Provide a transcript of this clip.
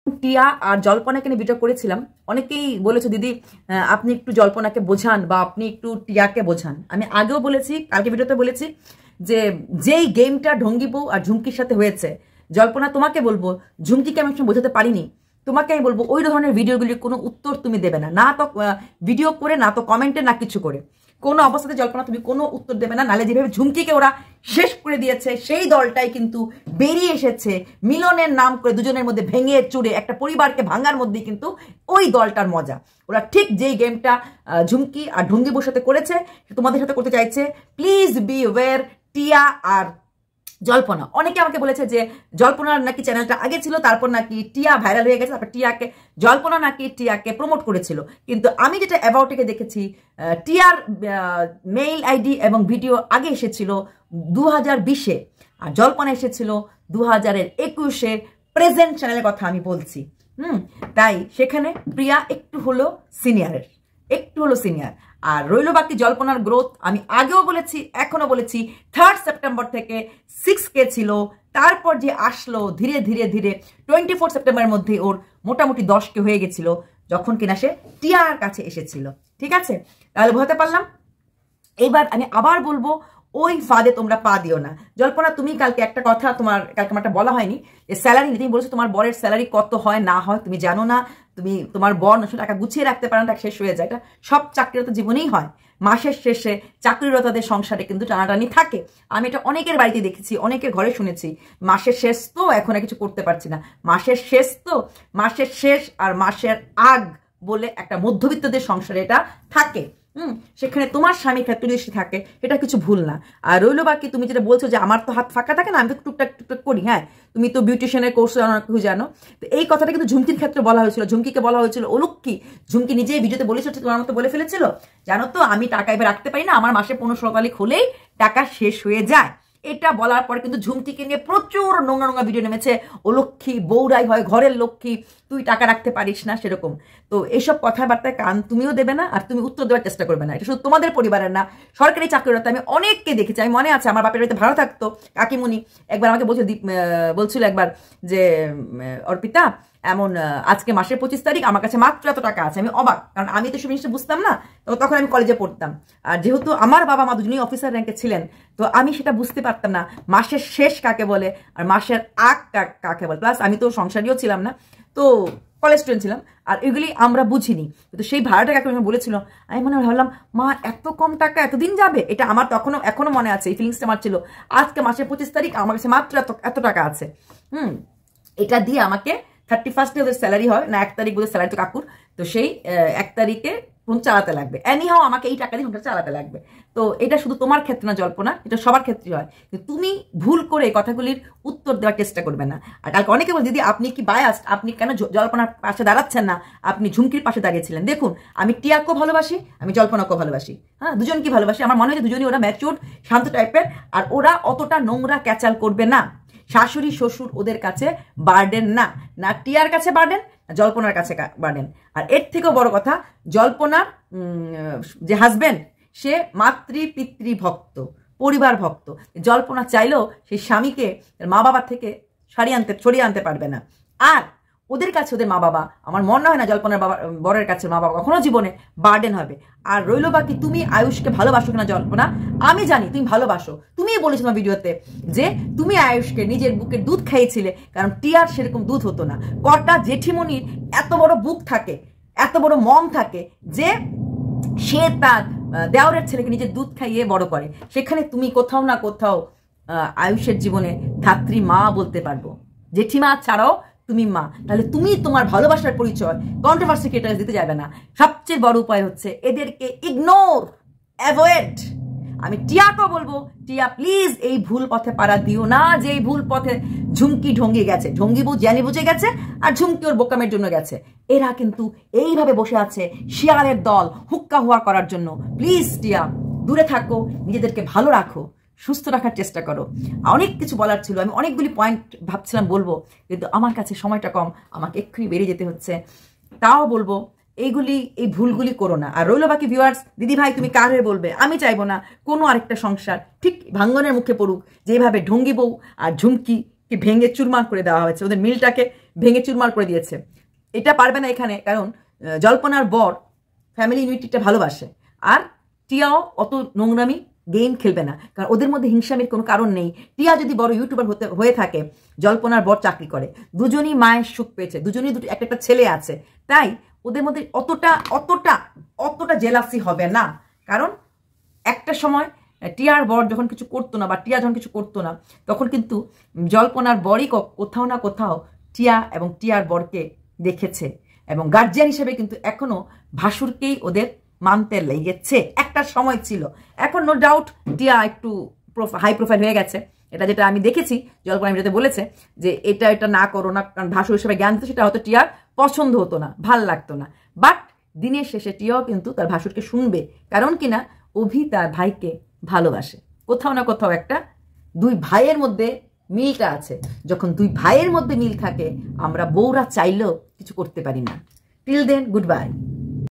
টিয়া আর জল্পনাকে নিয়ে ভিডিও করেছিলাম, অনেকেই বলেছে দিদি আপনি একটু জল্পনাকে বোঝান বা আপনি একটু টিয়াকে বোঝান। আমি আগেও বলেছি, কালকে ভিডিওতে বলেছি যে যেই গেমটা ঢঙ্গি বউ আর ঝুমকির সাথে হয়েছে, জল্পনা তোমাকে বলবো, ঝুমকিকে আমি বোঝাতে পারিনি, তোমাকে আমি বলবো ওই ধরনের ভিডিওগুলির কোনো উত্তর তুমি দেবে না, না তো ভিডিও করে, না তো কমেন্টে, না কিছু করে, কোনো অবস্থাতে জল্পনা তুমি কোনো উত্তর দেবে না। নালে যেভাবে ঝুমকিকে ওরা শেষ করে দিয়েছে, সেই দলটাই কিন্তু বেরিয়ে এসেছে মিলনের নাম করে দুজনের মধ্যে ভেঙে চুরে একটা পরিবারকে ভাঙার মধ্যেই কিন্তু ওই দলটার মজা। ওরা ঠিক যেই গেমটা ঝুমকি আর ঢঙ্গিবুর সাথে করেছে তোমাদের সাথে করতে চাইছে। প্লিজ বি ওয়্যার টিয়া আর জল্পনা। অনেকে আমাকে বলেছে যে জল্পনার নাকি চ্যানেলটা আগে ছিল, তারপর নাকি টিয়া ভাইরাল হয়ে গেছে, তারপর টিয়াকে জল্পনা নাকি টিয়াকে প্রমোট করেছিল। কিন্তু আমি যেটা অ্যাবাউটে দেখেছি, টিয়ার মেইল আইডি এবং ভিডিও আগে এসেছিল 2020-এ, আর জল্পনা এসেছিল 2021-এ। প্রেজেন্ট চ্যানেলের কথা আমি বলছি। তাই সেখানে প্রিয়া একটু হলো সিনিয়রের, একটু হলো সিনিয়র। আর রইল বাকি জল্পনার গ্রোথ, আমি আগেও বলেছি, এখনো বলেছি, 3 সেপ্টেম্বর থেকে 6K ছিল, তারপর যে আসলো ধীরে ধীরে ধীরে 24 সেপ্টেম্বরের মধ্যে ওর মোটামুটি 10K হয়ে গেছিল, যখন কিনা সে টিয়ার কাছে এসেছিল। ঠিক আছে, তাহলে বোঝাতে পারলাম। এবার আমি আবার বলবো, ওই ফাঁদে তোমরা পা দিও না। জল্পনা তুমি কালকে একটা কথা, কালকে আমারটা বলা হয়নি, যে স্যালারি নিয়ে তুমি বলেছো তোমার বরের স্যালারি কত হয় না হয় তুমি জানো না, তুমি তোমার বর টাকা গুছিয়ে রাখতে পারো না, টাকা শেষ হয়ে যায়। এটা সব চাকরিরত জীবনেই হয়, মাসের শেষে চাকরিরতাদের সংসারে কিন্তু টানাটানি থাকে। আমি এটা অনেকের বাড়িতে দেখেছি, অনেকের ঘরে শুনেছি, মাসের শেষ তো এখন আর কিছু করতে পারছি না, মাসের শেষ তো, মাসের শেষ আর মাসের আগ বলে একটা মধ্যবিত্তদের সংসারে এটা থাকে। সেখানে তোমার স্বামীর ক্ষেত্রে যদি থাকে, এটা কিছু ভুল না। আর রইলো বাকি তুমি যেটা বলছো যে আমার তো হাত ফাঁকা থাকে না, আমি তো টুকটাক টুকটাক করি, হ্যাঁ তুমি তো বিউটিশিয়ানের কোর্স জানো, তো এই কথাটা কিন্তু ঝুমকির ক্ষেত্রে বলা হয়েছিল, ঝুমকিকে বলা হয়েছিল অলক্ষী। ঝুমকি নিজেই ভিডিওতে বলেছিল, তোমার মতো বলে ফেলেছিল, জানো তো আমি টাকা এবার রাখতে পারি না, আমার মাসে 15-16 তারিখ হলেই টাকা শেষ হয়ে যায়। এটা বলার পরে কিন্তু ঝুমকিকে নিয়ে প্রচুর নোংরা নোংরা ভিডিও নেমেছে, অলক্ষী বউরাই হয় ঘরের লক্ষ্মী, তুই টাকা রাখতে পারিস না, সেরকম। তো এইসব কথাবার্তায় কান তুমিও দেবে না, আর তুমি উত্তর দেওয়ার চেষ্টা করবে না। এটা শুধু তোমাদের পরিবারের না, সরকারি চাকরিরত আমি অনেককে দেখেছি। আমি মনে আছে আমার বাপের বাড়িতে ভাড়া থাকতো কাকিমণি, একবার আমাকে বলছিল একবার যে অর্পিতা এমন আজকে মাসের 25 তারিখ, আমার কাছে মাত্র এত টাকা আছে। আমি অবাক, কারণ আমি তো সব জিনিসটা বুঝতাম না, তো তখন আমি কলেজে পড়তাম। আর যেহেতু আমার বাবা মা দুজনেই অফিসার র্যাঙ্কে ছিলেন, তো আমি সেটা বুঝতে পারতাম না মাসের শেষ কাকে বলে আর মাসের আগ কাকে বলে। প্লাস আমি তো সংসারীও ছিলাম না, তো কলেজ স্টুডেন্ট ছিলাম, আর এগুলি আমরা বুঝিনি। তো সেই ভাড়াটা কাকে বলেছিল, আমি মনে ভাবলাম মা এত কম টাকা এতদিন যাবে, এটা আমার এখনো মনে আছে, এই ফিলিংসটা আমার ছিল। আজকে মাসের 25 তারিখ, আমার কাছে মাত্র এত টাকা আছে, এটা দিয়ে আমাকে 31 ওদের স্যালারি হয় না, 1 তারিখ ওদের স্যালারি তো কাকুর, তো সেই 1 তারিখে চালাতে লাগবে, এনিহাও আমাকে এই টাকা দিয়ে সংসার চালাতে লাগবে। তো এটা শুধু তোমার ক্ষেত্রে না জল্পনা, এটা সবার ক্ষেত্রে হয়। কিন্তু তুমি ভুল করে কথাগুলির উত্তর দেওয়ার চেষ্টা করবে না। আর কালকে অনেকে বল দিদি আপনি কি বায়াসড, আপনি কেন জল্পনার পাশে দাঁড়াচ্ছেন না, আপনি ঝুমকির পাশে দাঁড়িয়েছিলেন। দেখুন আমি টিয়াকেও ভালোবাসি, আমি জল্পনাকেও ভালোবাসি, হ্যাঁ দুজনকে ভালোবাসি। আমার মনে হয় যে দুজনই ওরা ম্যাচিউরড শান্ত টাইপের, আর ওরা অতটা নোংরা ক্যাচাল করবে না। শাশুড়ি শ্বশুর ওদের কাছে বার্ডেন না, না টিয়ার কাছে বার্ডেন, জল্পনার কাছে বার্ডেন। আর এর থেকেও বড় কথা, জল্পনার যে হাজবেন্ড সে মাতৃ পিতৃ ভক্ত, পরিবার ভক্ত। জল্পনা চাইলেও সেই স্বামীকে মা বাবার থেকে সরিয়ে আনতে পারবে না। আর ওদের কাছে ওদের মা বাবা, আমার মনে হয় না জল্পনার বরের কাছে মা বাবা কখনো জীবনে বার্ডেন হবে। আর রইল বাকি তুমি আয়ুষকে ভালোবাসো কিনা জল্পনা, আমি জানি তুমি ভালোবাসো। তুমিই বলেছো তোমার ভিডিওতে যে তুমি আয়ুষকে নিজের বুকের দুধ খাইয়েছিলে, কারণ টিয়ার সেরকম দুধ হতো না। কটা জেঠিমনির এত বড় বুক থাকে, এত বড় মন থাকে যে সে তার দেওরের ছেলেকে নিজের দুধ খাইয়ে বড় করে। সেখানে তুমি কোথাও না কোথাও আয়ুষের জীবনে ধাত্রী মা বলতে পারবো, জেঠিমা ছাড়াও তুমি মা। তাহলে তুমি তোমার ভালোবাসার পরিচয় কন্ট্রোভার্সি ক্রিয়েটার্স দিতে যাবে না। সবচেয়ে বড় উপায় হচ্ছে এদেরকে ইগনোর, অ্যাভয়েড। আমি টিয়াকেও বলবো, টিয়া প্লিজ এই ভুল পথে পাড়া দিও না, যে এই ভুল পথে ঝুমকি ঢঙ্গি গেছে। ঢঙ্গি বউ জানি বুঝে গেছে, আর ঝুমকি ওর বোকামের জন্য গেছে। এরা কিন্তু এইভাবে বসে আছে শিয়ালের দল হুক্কা হুয়া করার জন্য। প্লিজ টিয়া দূরে থাকো, নিজেদেরকে ভালো রাখো, সুস্থ রাখার চেষ্টা করো। অনেক কিছু বলার ছিল, আমি অনেকগুলি পয়েন্ট ভাবছিলাম বলবো, কিন্তু আমার কাছে সময়টা কম, আমাকে এক্ষুনি বেরিয়ে যেতে হচ্ছে। তাও বলবো এই ভুলগুলি করো না। আর রইল বাকি ভিউয়ার্স, দিদি ভাই তুমি কার হয়ে বলবে, আমি চাইবো না কোনো আরেকটা সংসার ঠিক ভাঙ্গনের মুখে পড়ুক, যেভাবে ঢঙ্গি বউ আর ঝুমকিকে ভেঙে চুরমার করে দেওয়া হয়েছে, ওদের মিলটাকে ভেঙে চুরমার করে দিয়েছে। এটা পারবে না এখানে, কারণ জল্পনার বর ফ্যামিলি ইউনিটিটা ভালোবাসে, আর টিয়াও অত নোংরামি গেম খেলবে না, কারণ ওদের মধ্যে হিংসামির কোনো কারণ নেই। টিয়া যদি বড় ইউটিউবার হয়ে থাকে, জল্পনার বর চাকরি করে, দুজনই মায়ের সুখ পেয়েছে, দুজনই একটা ছেলে আছে, তাই ওদের মধ্যে অতটা জেলাসি হবে না। কারণ একটা সময় টিয়ার বর যখন কিছু করতো না, বা টিয়া যখন কিছু করতো না, তখন কিন্তু জল্পনার বরই কোথাও না কোথাও টিয়া এবং টিয়ার বরকে দেখেছে, এবং গার্জিয়ান হিসেবে কিন্তু এখনো ভাসুরকেই ওদের মানতে লেগেছে। একটা সময় ছিল, এখন নো ডাউট টিয়া একটু হাই প্রোফাইল হয়ে গেছে। যেটা আমি দেখেছি, জল্পনা ভিডিওতে বলেছে যে এটা না করো না, কারণ ভাসুর হিসেবে জ্ঞান দিতে, সেটা হয়তো টিয়ার পছন্দ হতো না, ভাল লাগতো না। বাট দিনের শেষে টিয়াও কিন্তু তার ভাসুরকে শুনবে, কারণ কিনা অভি তার ভাইকে ভালোবাসে। কোথাও না কোথাও একটা দুই ভাইয়ের মধ্যে মিলটা আছে। যখন দুই ভাইয়ের মধ্যে মিল থাকে, আমরা বউরা চাইলেও কিছু করতে পারি না। Till then, good by.